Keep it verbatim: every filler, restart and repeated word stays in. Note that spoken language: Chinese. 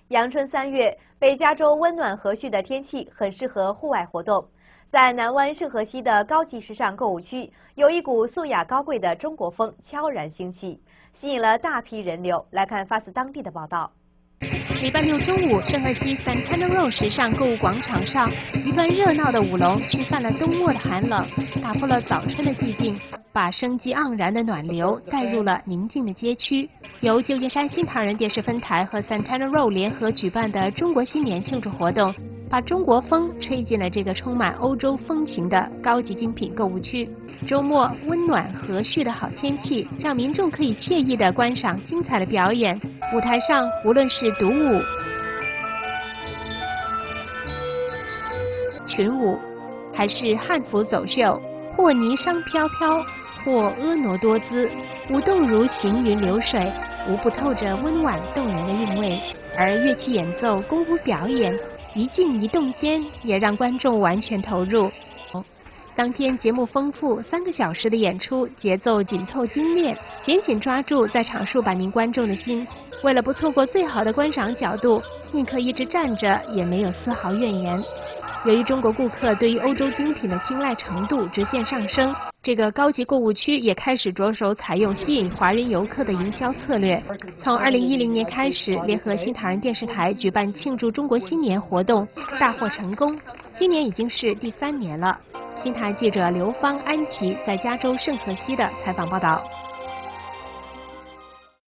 阳春三月，北加州温暖和煦的天气很适合户外活动。在南湾圣荷西的高级时尚购物区，有一股素雅高贵的中国风悄然兴起，吸引了大批人流。来看发自当地的报道。 礼拜六中午，圣荷西 Santana Row 时尚购物广场上，一段热闹的舞龙驱散了冬末的寒冷，打破了早春的寂静，把生机盎然的暖流带入了宁静的街区。由旧金山新唐人电视分台和 Santana Row 联合举办的中国新年庆祝活动，把中国风吹进了这个充满欧洲风情的高级精品购物区。周末温暖和煦的好天气，让民众可以惬意地观赏精彩的表演。舞台上，无论是独舞、群舞，还是汉服走秀，或霓裳飘飘，或婀娜多姿，舞动如行云流水，无不透着温婉动人的韵味。而乐器演奏、功夫表演，一静一动间，也让观众完全投入。当天节目丰富，三个小时的演出节奏紧凑精炼，紧紧抓住在场数百名观众的心。为了不错过最好的观赏角度，宁可一直站着，也没有丝毫怨言。由于中国顾客对于欧洲精品的青睐程度直线上升，这个高级购物区也开始着手采用吸引华人游客的营销策略。从二零一零年开始，联合新唐人电视台举办庆祝中国新年活动，大获成功。今年已经是第三年了。新台记者刘芳、安琪在加州圣荷西的采访报道。